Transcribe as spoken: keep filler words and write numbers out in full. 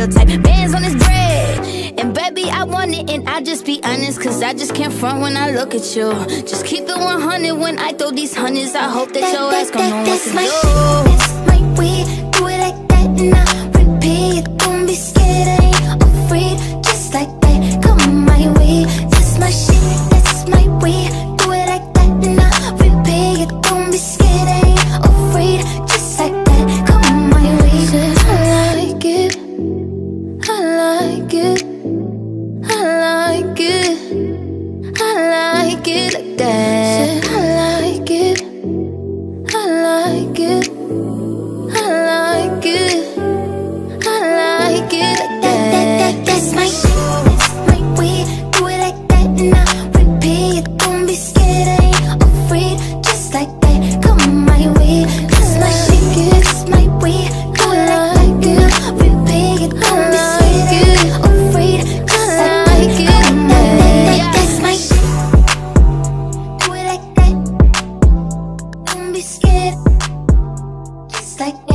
your type. Bands on his bread, and baby, I want it, and I just be honest, cause I just can't front when I look at you. Just keep it one hundred when I throw these hundreds. I hope that, that your ass gon' know what to my do. That's my way, do it like that and I repeat. Don't be scared, I ain't afraid. Just like that, come my way. That's my shit, that's my way. Do it like that and I repeat. Don't be scared, I ain't afraid. Just like that, come my way. I like it, I like it, I like it, I like it like that. I like it, I like it, I like it, I like it like that. That, that, that's my shit, that's my way. Do it like that and I repeat. Don't be scared, I ain't afraid. Just like that, come my way. That's my shit, that's my way. Do it like that and I repeat. Don't be scared, I ain't afraid. Just like that, come my way. That's my shit. Do it like that. Don't be scared. Just like